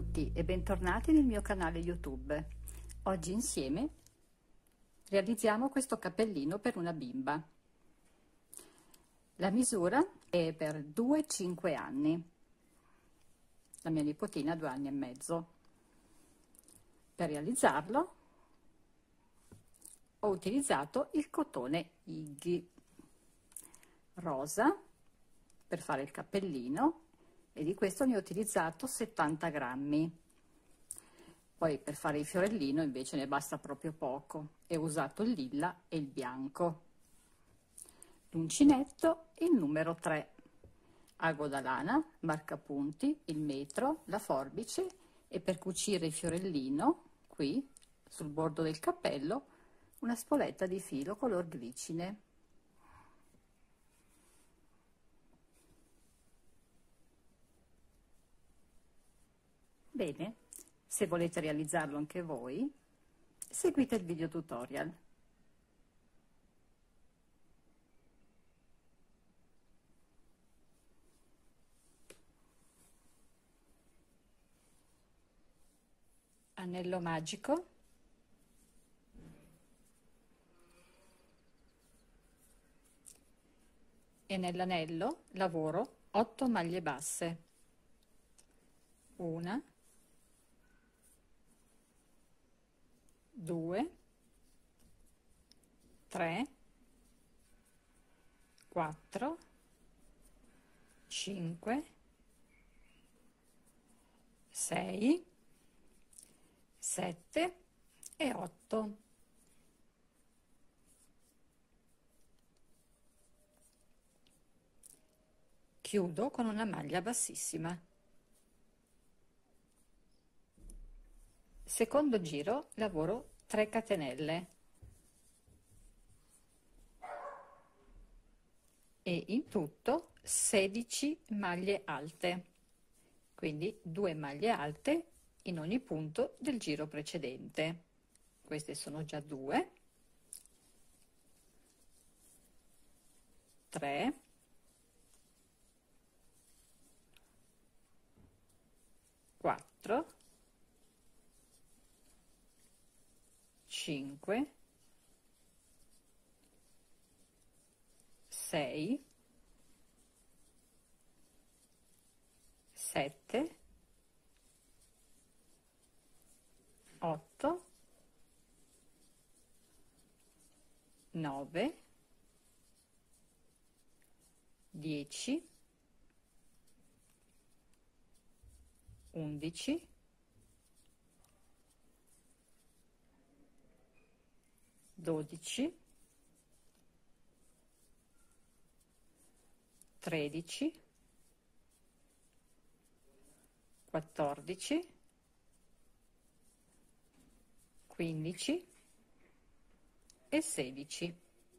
tutti e bentornati nel mio canale YouTube. Oggi insieme realizziamo questo cappellino per una bimba. La misura è per 2-5 anni. La mia nipotina ha 2 anni e mezzo. Per realizzarlo ho utilizzato il cotone Iggy rosa per fare il cappellino e di questo ne ho utilizzato 70 grammi. Poi per fare il fiorellino invece ne basta proprio poco e ho usato il lilla e il bianco. L'uncinetto, il numero 3, ago da lana, marcapunti, il metro, la forbice e per cucire il fiorellino qui sul bordo del cappello una spoletta di filo color glicine. Bene, se volete realizzarlo anche voi, seguite il video tutorial. Anello magico, e nell'anello lavoro 8 maglie basse, 1, 2, 3, 4, 5, 6, 7 e 8. Chiudo con una maglia bassissima. Secondo giro lavoro 3 catenelle e in tutto 16 maglie alte, quindi 2 maglie alte in ogni punto del giro precedente. Queste sono già 2, 3, 4, 5, 6, 7, 8, 9, 10, 11, 12, 13, 14, 15 e 16.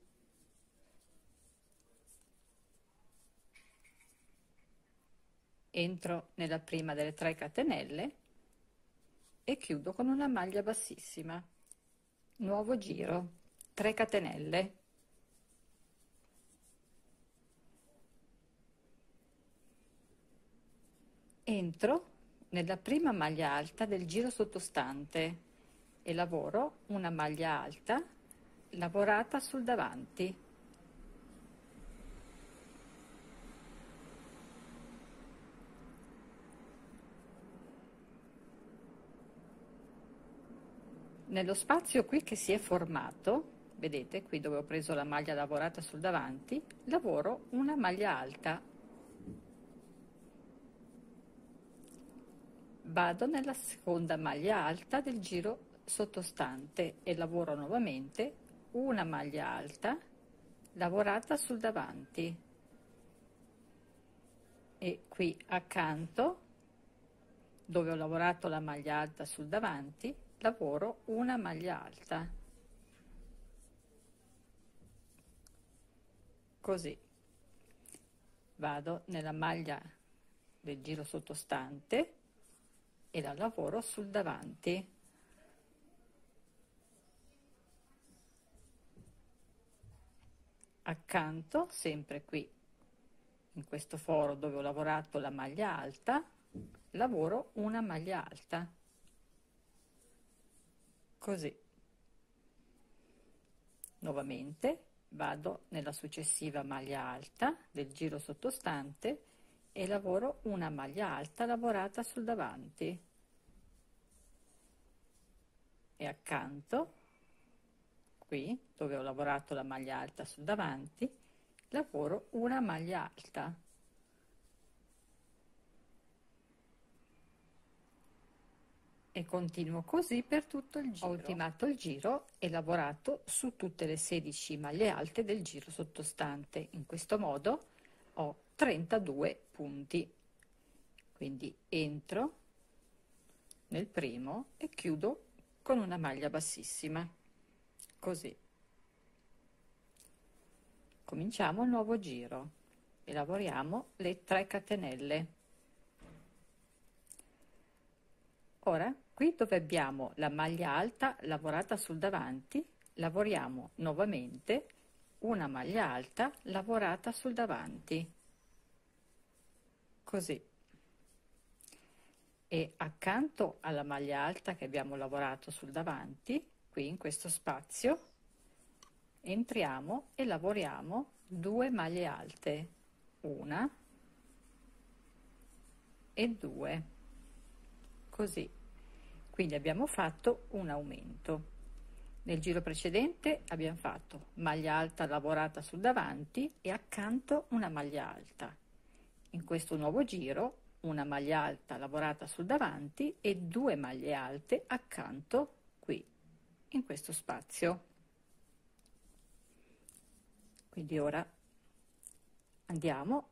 Entro nella prima delle 3 catenelle e chiudo con una maglia bassissima. Nuovo giro, 3 catenelle. Entro nella prima maglia alta del giro sottostante e lavoro una maglia alta lavorata sul davanti. Nello spazio qui che si è formato, vedete qui dove ho preso la maglia lavorata sul davanti, lavoro una maglia alta. Vado nella seconda maglia alta del giro sottostante e lavoro nuovamente una maglia alta lavorata sul davanti e qui accanto dove ho lavorato la maglia alta sul davanti lavoro una maglia alta, così vado nella maglia del giro sottostante e la lavoro sul davanti, accanto sempre qui in questo foro dove ho lavorato la maglia alta lavoro una maglia alta, così. Nuovamente vado nella successiva maglia alta del giro sottostante e lavoro una maglia alta lavorata sul davanti e accanto, qui dove ho lavorato la maglia alta sul davanti, lavoro una maglia alta. E continuo così per tutto il giro. Ho ultimato il giro e lavorato su tutte le 16 maglie alte del giro sottostante. In questo modo ho 32 punti. Quindi entro nel primo e chiudo con una maglia bassissima, così. Cominciamo il nuovo giro e lavoriamo le 3 catenelle. Ora, qui dove abbiamo la maglia alta lavorata sul davanti, lavoriamo nuovamente una maglia alta lavorata sul davanti, così. E accanto alla maglia alta che abbiamo lavorato sul davanti, qui in questo spazio, entriamo e lavoriamo 2 maglie alte, una e 2. Così, quindi abbiamo fatto un aumento. Nel giro precedente abbiamo fatto maglia alta lavorata sul davanti e accanto una maglia alta. In questo nuovo giro una maglia alta lavorata sul davanti e 2 maglie alte accanto qui in questo spazio. Quindi ora andiamo,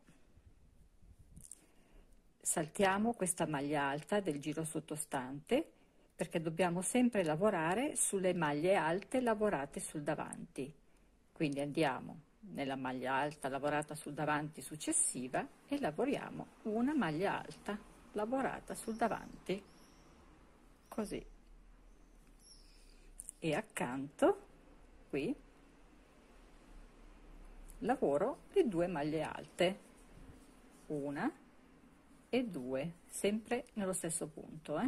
saltiamo questa maglia alta del giro sottostante perché dobbiamo sempre lavorare sulle maglie alte lavorate sul davanti. Quindi andiamo nella maglia alta lavorata sul davanti successiva e lavoriamo una maglia alta lavorata sul davanti, così. E accanto qui lavoro le 2 maglie alte, una e 2, sempre nello stesso punto,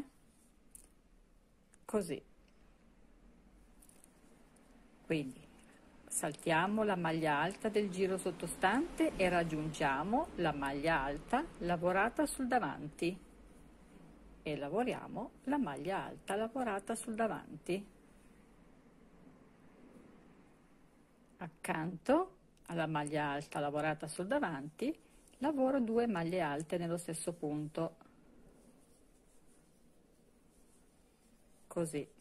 così. Quindi saltiamo la maglia alta del giro sottostante e raggiungiamo la maglia alta lavorata sul davanti e lavoriamo la maglia alta lavorata sul davanti. Accanto alla maglia alta lavorata sul davanti lavoro 2 maglie alte nello stesso punto, così.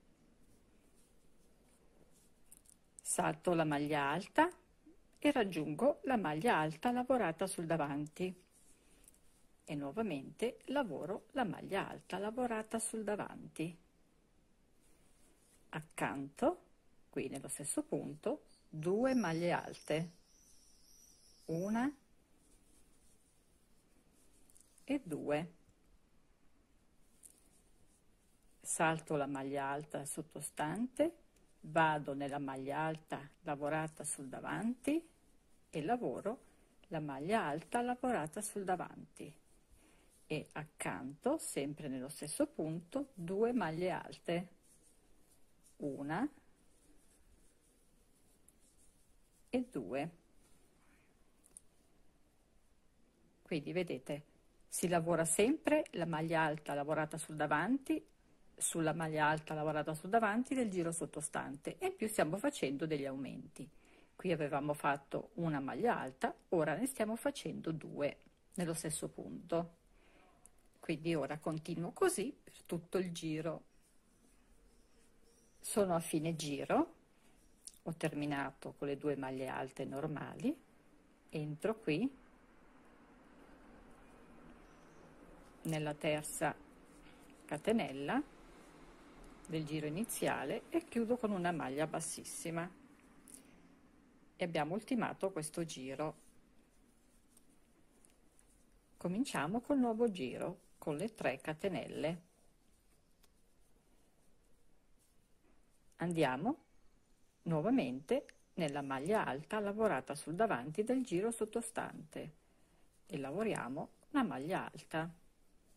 Salto la maglia alta e raggiungo la maglia alta lavorata sul davanti e nuovamente lavoro la maglia alta lavorata sul davanti. Accanto, qui nello stesso punto, 2 maglie alte, una e 2. Salto la maglia alta sottostante, vado nella maglia alta lavorata sul davanti e lavoro la maglia alta lavorata sul davanti e accanto, sempre nello stesso punto, 2 maglie alte, una e 2. Quindi vedete, si lavora sempre la maglia alta lavorata sul davanti sulla maglia alta lavorata sul davanti del giro sottostante e in più stiamo facendo degli aumenti. Qui avevamo fatto una maglia alta, ora ne stiamo facendo 2 nello stesso punto. Quindi ora continuo così per tutto il giro. Sono a fine giro, ho terminato con le 2 maglie alte normali, entro qui nella terza catenella del giro iniziale e chiudo con una maglia bassissima e abbiamo ultimato questo giro. Cominciamo col nuovo giro con le 3 catenelle. Andiamo nuovamente nella maglia alta lavorata sul davanti del giro sottostante e lavoriamo una maglia alta,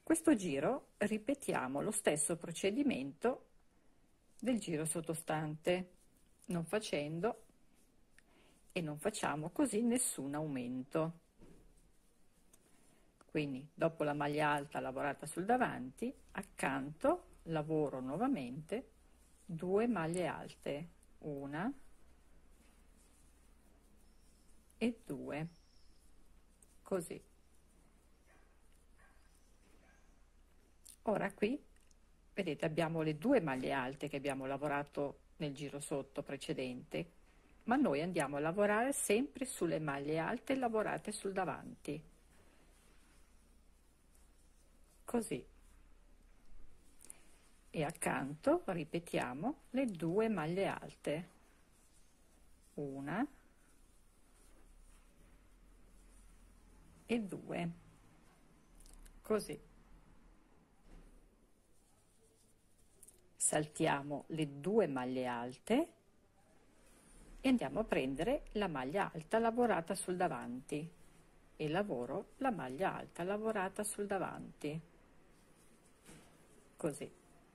Questo giro ripetiamo lo stesso procedimento del giro sottostante, non facendo e non facciamo così nessun aumento. Quindi dopo la maglia alta lavorata sul davanti, accanto lavoro nuovamente 2 maglie alte, 1 e 2, così. Ora qui vedete abbiamo le 2 maglie alte che abbiamo lavorato nel giro sotto precedente, ma noi andiamo a lavorare sempre sulle maglie alte lavorate sul davanti, così, e accanto ripetiamo le 2 maglie alte, 1 e 2, così. Saltiamo le 2 maglie alte e andiamo a prendere la maglia alta lavorata sul davanti e lavoro la maglia alta lavorata sul davanti, così,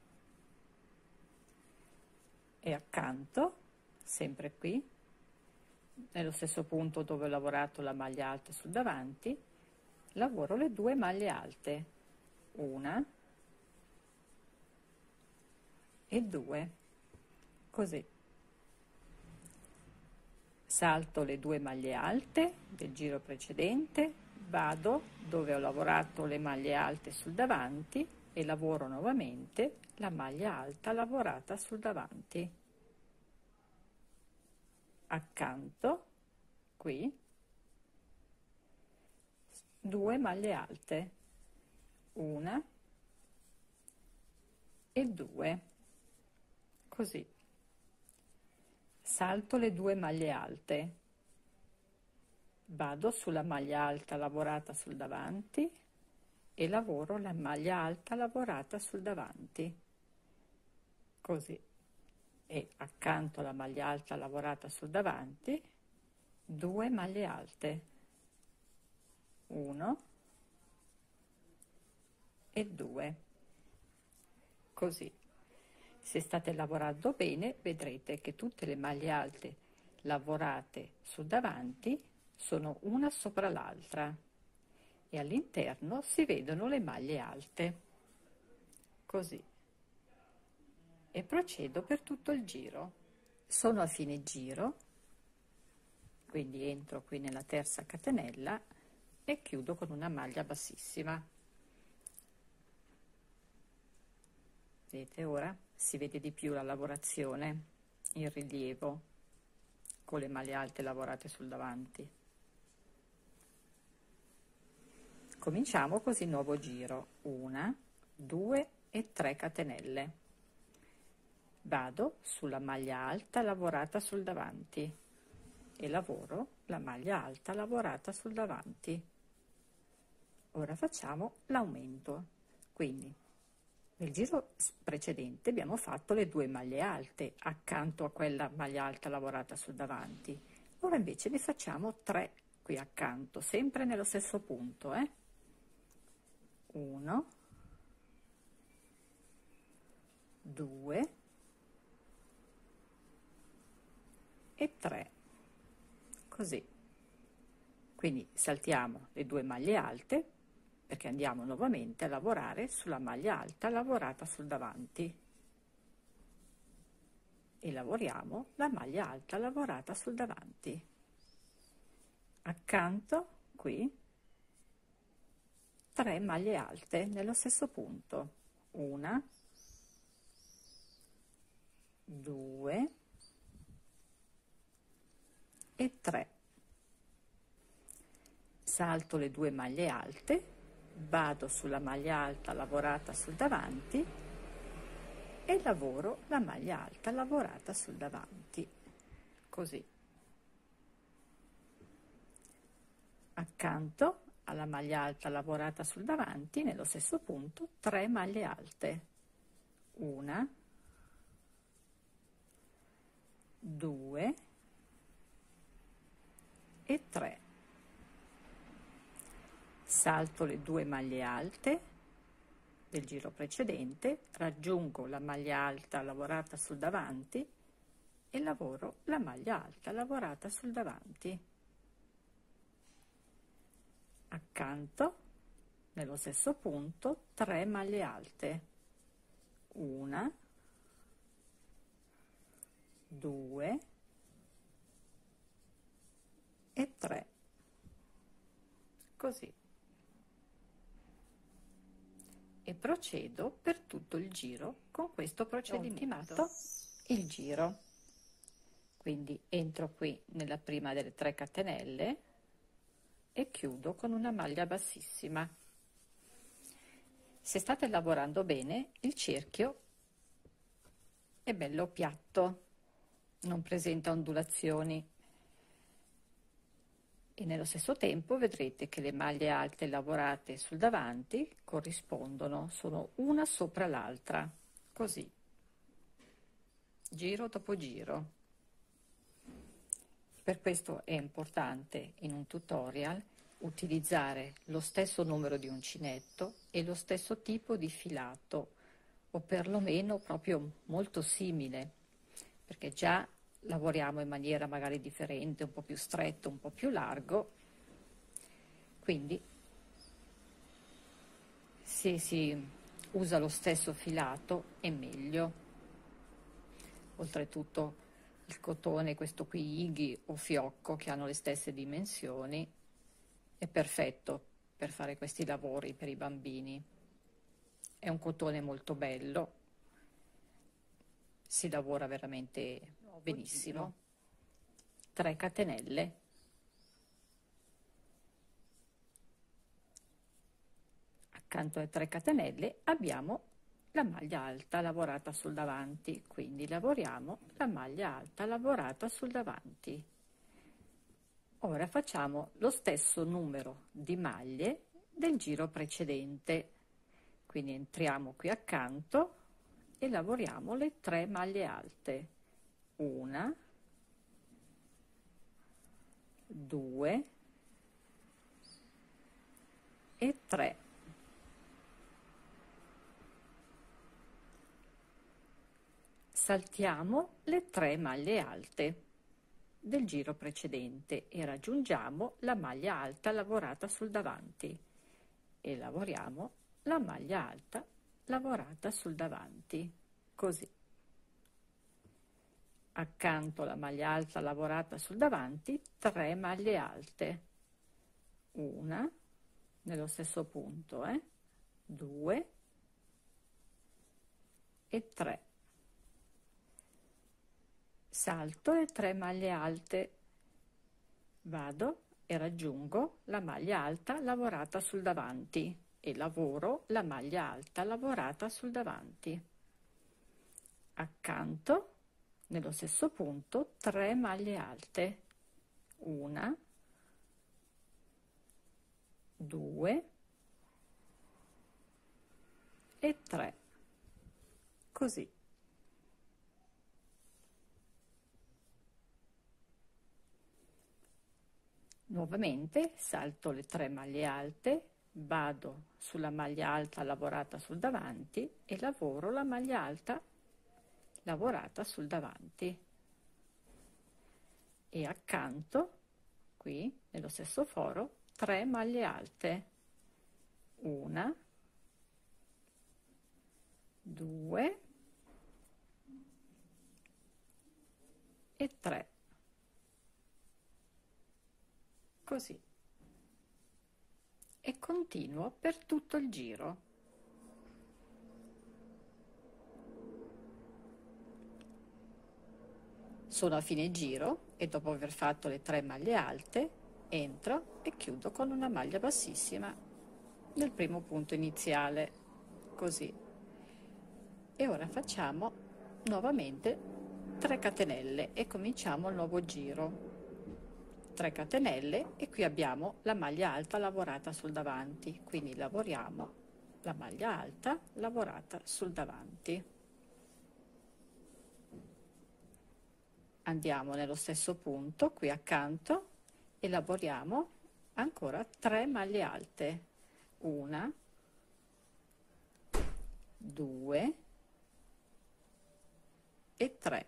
e accanto, sempre qui nello stesso punto dove ho lavorato la maglia alta sul davanti, lavoro le 2 maglie alte, 1 e 2, così. Salto le 2 maglie alte del giro precedente, vado dove ho lavorato le maglie alte sul davanti e lavoro nuovamente la maglia alta lavorata sul davanti. Accanto, qui, 2 maglie alte, 1 e 2, così. Salto le 2 maglie alte, vado sulla maglia alta lavorata sul davanti e lavoro la maglia alta lavorata sul davanti, così, e accanto alla maglia alta lavorata sul davanti 2 maglie alte, 1 e 2, così. Se state lavorando bene vedrete che tutte le maglie alte lavorate sul davanti sono una sopra l'altra e all'interno si vedono le maglie alte, così, e procedo per tutto il giro. Sono a fine giro, quindi entro qui nella terza catenella e chiudo con una maglia bassissima. Vedete, ora si vede di più la lavorazione, il rilievo con le maglie alte lavorate sul davanti. Cominciamo così il nuovo giro, 1, 2 e 3 catenelle. Vado sulla maglia alta lavorata sul davanti e lavoro la maglia alta lavorata sul davanti. Ora facciamo l'aumento, quindi nel giro precedente abbiamo fatto le 2 maglie alte accanto a quella maglia alta lavorata sul davanti, ora invece ne facciamo 3 qui accanto, sempre nello stesso punto, 1, 2 e 3, così. Quindi saltiamo le 2 maglie alte perché andiamo nuovamente a lavorare sulla maglia alta lavorata sul davanti e lavoriamo la maglia alta lavorata sul davanti. Accanto qui 3 maglie alte nello stesso punto, 1, 2 e 3. Salto le 2 maglie alte, vado sulla maglia alta lavorata sul davanti e lavoro la maglia alta lavorata sul davanti, così. Accanto alla maglia alta lavorata sul davanti, nello stesso punto, 3 maglie alte, 1, 2 e 3. Salto le 2 maglie alte, del giro precedente, raggiungo la maglia alta lavorata sul davanti e lavoro la maglia alta lavorata sul davanti. Accanto, nello stesso punto, 3 maglie alte, 1, 2 e 3, così, e procedo per tutto il giro con questo procedimento. Il giro, quindi entro qui nella prima delle 3 catenelle e chiudo con una maglia bassissima. Se state lavorando bene, il cerchio è bello piatto, non presenta ondulazioni, e nello stesso tempo vedrete che le maglie alte lavorate sul davanti corrispondono, sono una sopra l'altra, così, giro dopo giro. Per questo è importante in un tutorial utilizzare lo stesso numero di uncinetto e lo stesso tipo di filato, o perlomeno proprio molto simile, perché già lavoriamo in maniera magari differente, un po' più stretto, un po' più largo, quindi se si usa lo stesso filato è meglio. Oltretutto il cotone, questo qui Ighi o fiocco, che hanno le stesse dimensioni, è perfetto per fare questi lavori per i bambini. È un cotone molto bello, si lavora veramente benissimo. 3 catenelle, accanto alle 3 catenelle abbiamo la maglia alta lavorata sul davanti, quindi lavoriamo la maglia alta lavorata sul davanti. Ora facciamo lo stesso numero di maglie del giro precedente, quindi entriamo qui accanto e lavoriamo le 3 maglie alte, 1, 2 e 3. Saltiamo le 3 maglie alte del giro precedente e raggiungiamo la maglia alta lavorata sul davanti e lavoriamo la maglia alta lavorata sul davanti, così. Accanto alla maglia alta lavorata sul davanti, 3 maglie alte, una nello stesso punto, 2 e 3. Salto le 3 maglie alte, vado e raggiungo la maglia alta lavorata sul davanti e lavoro la maglia alta lavorata sul davanti. Accanto, nello stesso punto, 3 maglie alte, una, 2 e 3, così. Nuovamente salto le 3 maglie alte, vado sulla maglia alta lavorata sul davanti e lavoro la maglia alta lavorata sul davanti. E accanto, qui, nello stesso foro, 3 maglie alte, una, 2 e 3. Così, e continuo per tutto il giro. Sono a fine giro e dopo aver fatto le 3 maglie alte entro e chiudo con una maglia bassissima nel primo punto iniziale, così. E ora facciamo nuovamente 3 catenelle e cominciamo il nuovo giro. 3 catenelle e qui abbiamo la maglia alta lavorata sul davanti, quindi lavoriamo la maglia alta lavorata sul davanti. Andiamo nello stesso punto qui accanto e lavoriamo ancora 3 maglie alte, una, 2 e 3.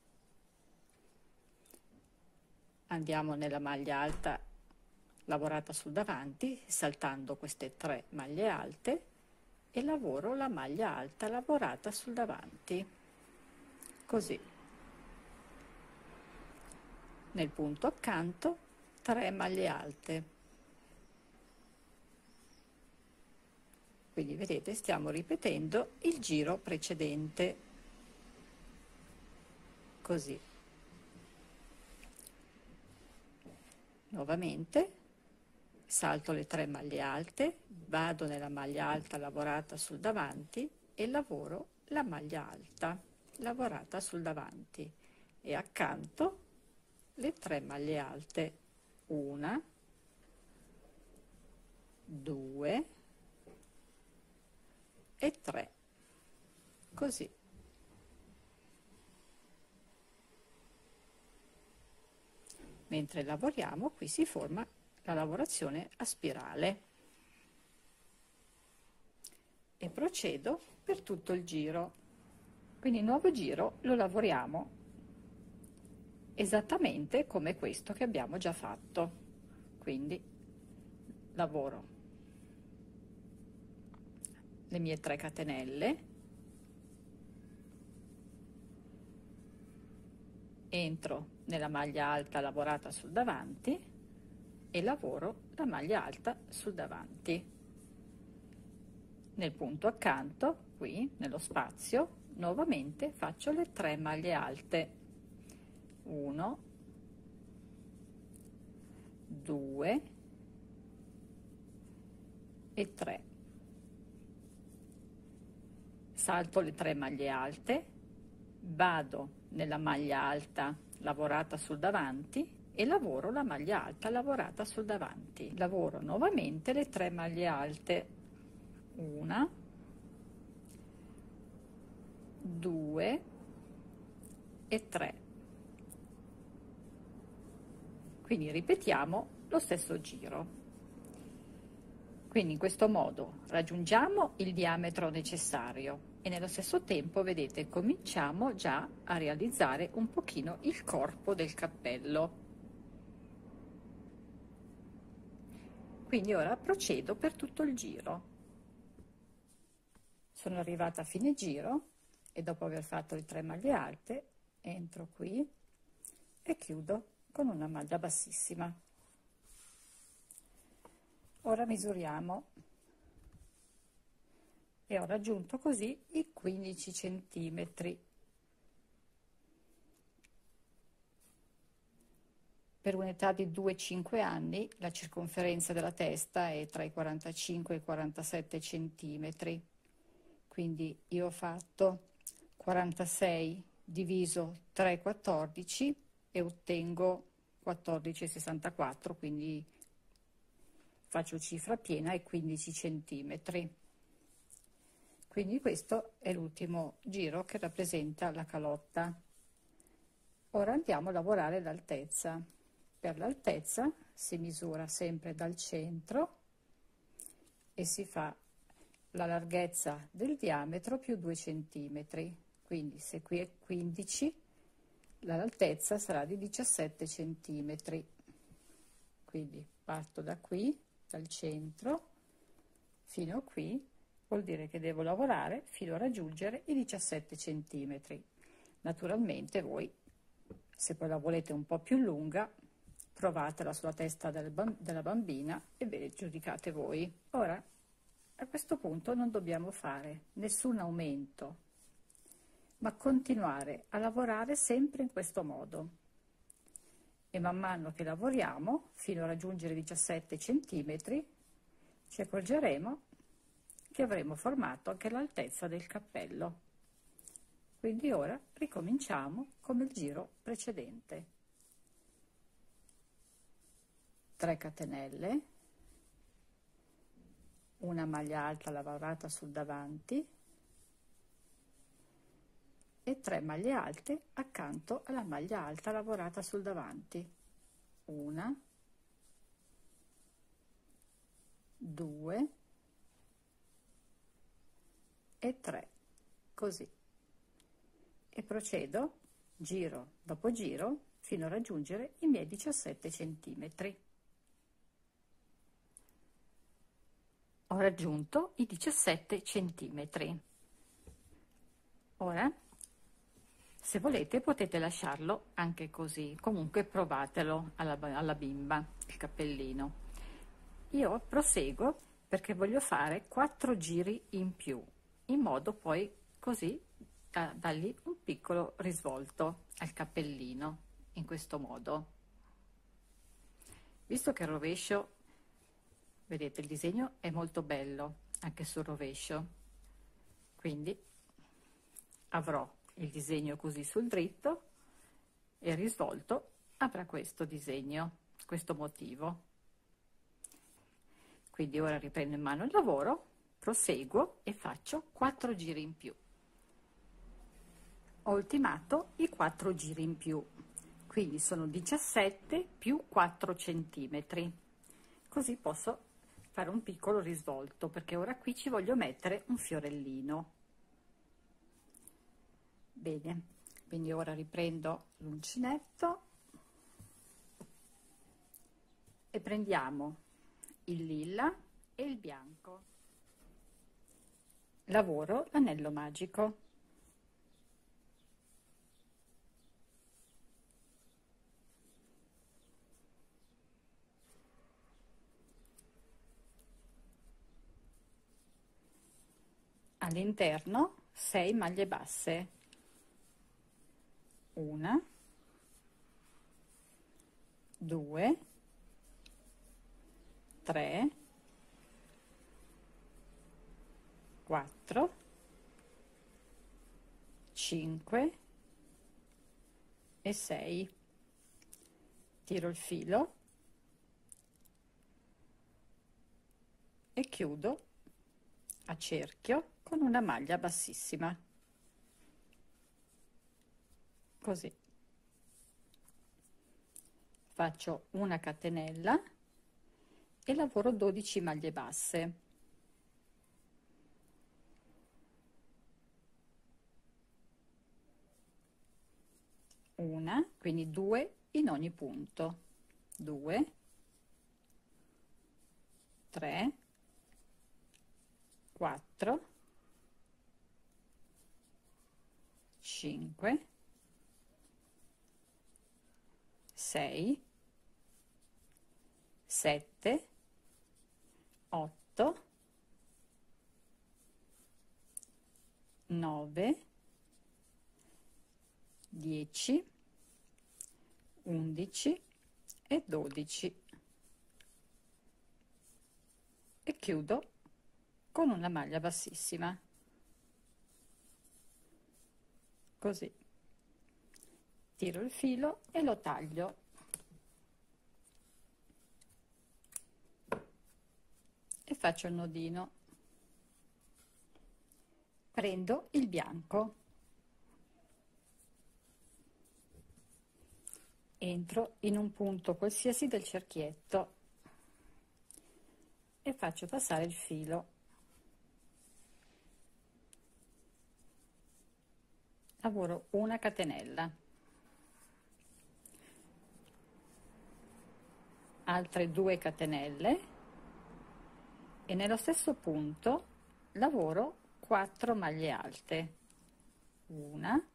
Andiamo nella maglia alta lavorata sul davanti, saltando queste 3 maglie alte, e lavoro la maglia alta lavorata sul davanti, così. Nel punto accanto 3 maglie alte. Quindi vedete, stiamo ripetendo il giro precedente, così. Nuovamente salto le 3 maglie alte, vado nella maglia alta lavorata sul davanti e lavoro la maglia alta lavorata sul davanti, e accanto le 3 maglie alte, 1, 2 e 3, così. Mentre lavoriamo, qui si forma la lavorazione a spirale, e procedo per tutto il giro. Quindi il nuovo giro lo lavoriamo esattamente come questo che abbiamo già fatto. Quindi lavoro le mie 3 catenelle, entro nella maglia alta lavorata sul davanti e lavoro la maglia alta sul davanti. Nel punto accanto, qui nello spazio, nuovamente faccio le 3 maglie alte, 1, 2 e 3. Salto le 3 maglie alte, vado nella maglia alta lavorata sul davanti e lavoro la maglia alta lavorata sul davanti. Lavoro nuovamente le 3 maglie alte, 1, 2 e 3. Quindi ripetiamo lo stesso giro. Quindi in questo modo raggiungiamo il diametro necessario e nello stesso tempo, vedete, cominciamo già a realizzare un pochino il corpo del cappello. Quindi ora procedo per tutto il giro. Sono arrivata a fine giro e dopo aver fatto le 3 maglie alte entro qui e chiudo con una maglia bassissima. Ora misuriamo e ho raggiunto così i 15 centimetri. Per un'età di 2-5 anni la circonferenza della testa è tra i 45 e i 47 centimetri. Quindi io ho fatto 46 diviso 3,14 e ottengo 14,64, quindi faccio cifra piena e 15 centimetri. Quindi questo è l'ultimo giro che rappresenta la calotta. Ora andiamo a lavorare l'altezza. Per l'altezza si misura sempre dal centro e si fa la larghezza del diametro più 2 centimetri. Quindi se qui è 15, l'altezza sarà di 17 centimetri. Quindi parto da qui, dal centro, fino a qui, vuol dire che devo lavorare fino a raggiungere i 17 centimetri. Naturalmente voi, se poi la volete un po' più lunga, trovatela sulla testa della bambina e ve ne giudicate voi. Ora, a questo punto non dobbiamo fare nessun aumento, ma continuare a lavorare sempre in questo modo. E man mano che lavoriamo, fino a raggiungere i 17 centimetri, ci accorgeremo che avremo formato anche l'altezza del cappello. Quindi ora ricominciamo come il giro precedente. 3 catenelle, una maglia alta lavorata sul davanti e 3 maglie alte accanto alla maglia alta lavorata sul davanti. 1, 2 e 3, così, e procedo giro dopo giro fino a raggiungere i miei 17 centimetri. Ho raggiunto i 17 centimetri. Ora, se volete, potete lasciarlo anche così, comunque provatelo alla bimba, il cappellino. Io proseguo perché voglio fare 4 giri in più, in modo poi così da dargli un piccolo risvolto al cappellino, in questo modo. Visto che il rovescio, vedete, il disegno è molto bello anche sul rovescio, quindi avrò il disegno così sul dritto e il risvolto avrà questo disegno, questo motivo. Quindi ora riprendo in mano il lavoro, proseguo e faccio 4 giri in più. Ho ultimato i 4 giri in più, quindi sono 17 più 4 centimetri. Così posso fare un piccolo risvolto, perché ora qui ci voglio mettere un fiorellino. Bene, quindi ora riprendo l'uncinetto e prendiamo il lilla e il bianco. Lavoro l'anello magico. All'interno 6 maglie basse. 1, 2, 3, 4, 5 e 6. Tiro il filo e chiudo a cerchio con una maglia bassissima, così. Faccio una catenella e lavoro 12 maglie basse. Una, quindi 2 in ogni punto. 2, 3, 4, 5, 6, 7, 8, 9, 10, 11 e 12 e chiudo con una maglia bassissima, così. Tiro il filo e lo taglio e faccio il nodino. Prendo il bianco, entro in un punto qualsiasi del cerchietto e faccio passare il filo. Lavoro una catenella, altre 2 catenelle e nello stesso punto lavoro 4 maglie alte. 1,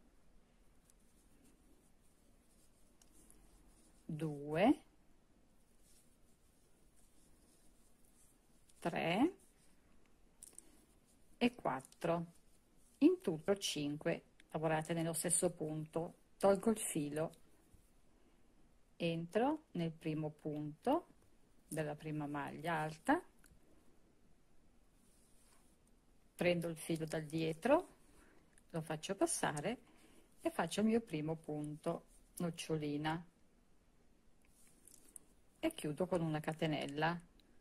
2, 3 e 4. In tutto 5 lavorate nello stesso punto. Tolgo il filo, entro nel primo punto della prima maglia alta, prendo il filo dal dietro, lo faccio passare e faccio il mio primo punto, nocciolina, e chiudo con una catenella.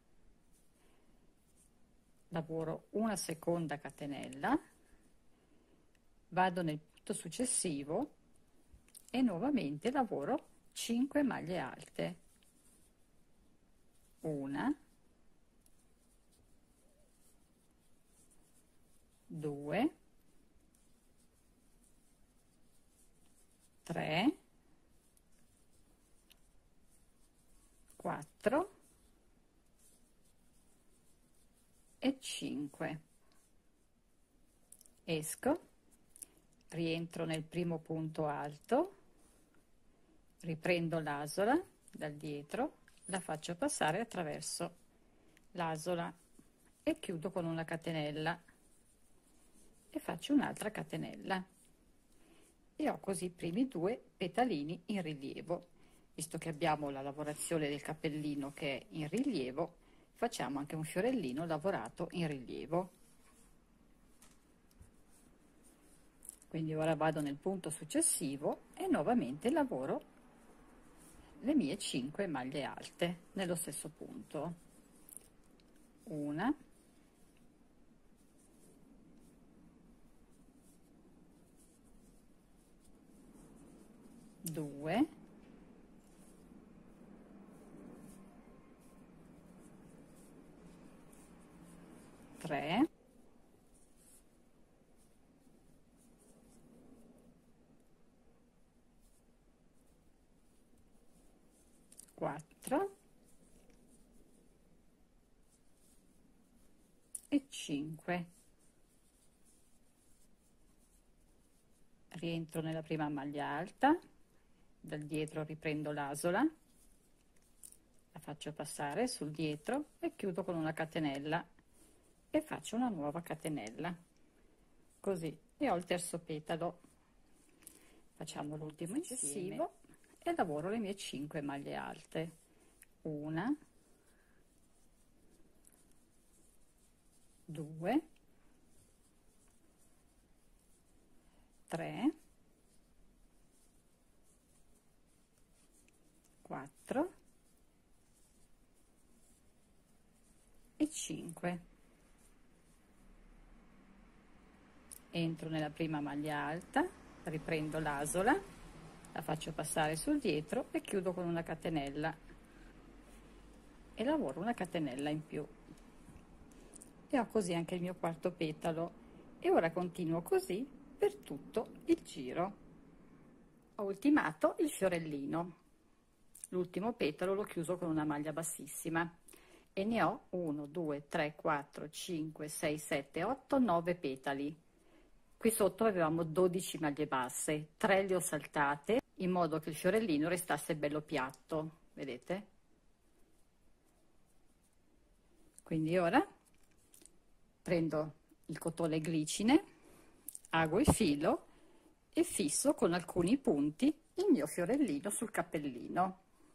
Lavoro una seconda catenella, vado nel punto successivo e nuovamente lavoro 5 maglie alte. 1, 2, 3, 4 e 5. Esco, rientro nel primo punto alto, riprendo l'asola dal dietro, la faccio passare attraverso l'asola e chiudo con una catenella e faccio un'altra catenella e ho così i primi 2 petalini in rilievo. Visto che abbiamo la lavorazione del cappellino che è in rilievo, facciamo anche un fiorellino lavorato in rilievo. Quindi ora vado nel punto successivo e nuovamente lavoro le mie 5 maglie alte nello stesso punto. Una, 2, 3, 4 e 5. Rientro nella prima maglia alta, dal dietro riprendo l'asola, la faccio passare sul dietro e chiudo con una catenella e faccio una nuova catenella, così, e ho il terzo petalo. Facciamo l'ultimo successivo e lavoro le mie 5 maglie alte. Una, 2, 3, 4 e 5. Entro nella prima maglia alta, riprendo l'asola, la faccio passare sul dietro e chiudo con una catenella e lavoro una catenella in più e ho così anche il mio quarto petalo. E ora continuo così per tutto il giro. Ho ultimato il fiorellino, l'ultimo petalo l'ho chiuso con una maglia bassissima e ne ho 1, 2, 3, 4, 5, 6, 7, 8, 9 petali. Qui sotto avevamo 12 maglie basse, 3 le ho saltate in modo che il fiorellino restasse bello piatto, vedete? Quindi ora prendo il cotone glicine, ago il filo e fisso con alcuni punti il mio fiorellino sul cappellino,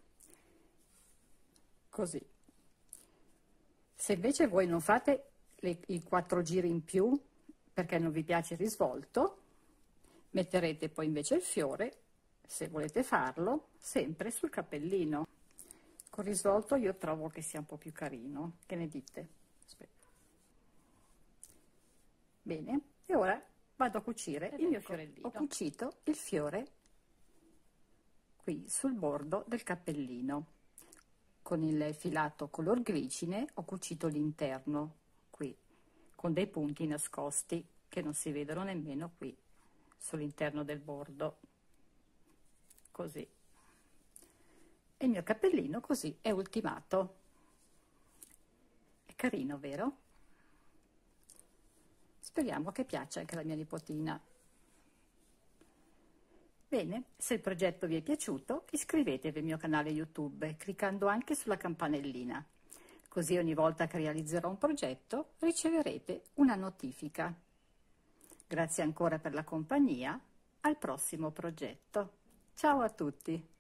così. Se invece voi non fate i 4 giri in più perché non vi piace il risvolto, metterete poi invece il fiore, se volete farlo, sempre sul cappellino. Con risvolto io trovo che sia un po' più carino, che ne dite? Aspetta. Bene, e ora vado a cucire il mio fiorellino. Ho cucito il fiore qui sul bordo del cappellino. Con il filato color glicine ho cucito l'interno qui, con dei punti nascosti che non si vedono nemmeno qui sull'interno del bordo, così. E il mio cappellino così è ultimato. È carino, vero? Speriamo che piaccia anche alla mia nipotina. Bene, se il progetto vi è piaciuto, iscrivetevi al mio canale YouTube cliccando anche sulla campanellina. Così ogni volta che realizzerò un progetto riceverete una notifica. Grazie ancora per la compagnia, al prossimo progetto. Ciao a tutti!